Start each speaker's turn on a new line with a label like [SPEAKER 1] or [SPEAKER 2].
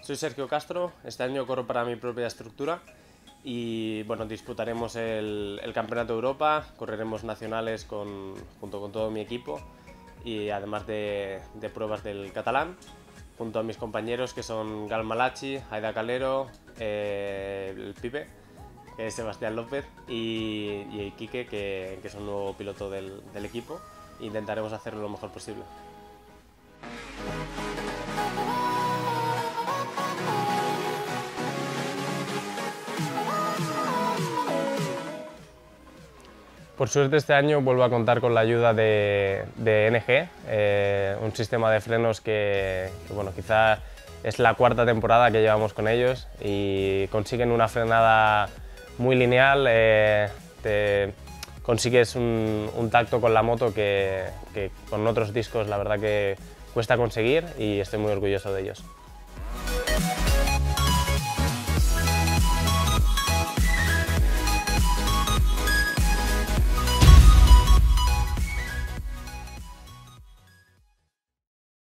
[SPEAKER 1] Soy Sergio Castro, este año corro para mi propia estructura y bueno, disputaremos el Campeonato de Europa, correremos nacionales junto con todo mi equipo y además de pruebas del catalán, junto a mis compañeros que son Gal Malachi, Aida Calero, el Pipe, que es Sebastián López, y Quique, que es un nuevo piloto del equipo. Intentaremos hacerlo lo mejor posible. Por suerte este año vuelvo a contar con la ayuda de NG, un sistema de frenos que bueno, quizá es la cuarta temporada que llevamos con ellos y consiguen una frenada muy lineal, consigues un tacto con la moto que con otros discos la verdad que cuesta conseguir y estoy muy orgulloso de ellos.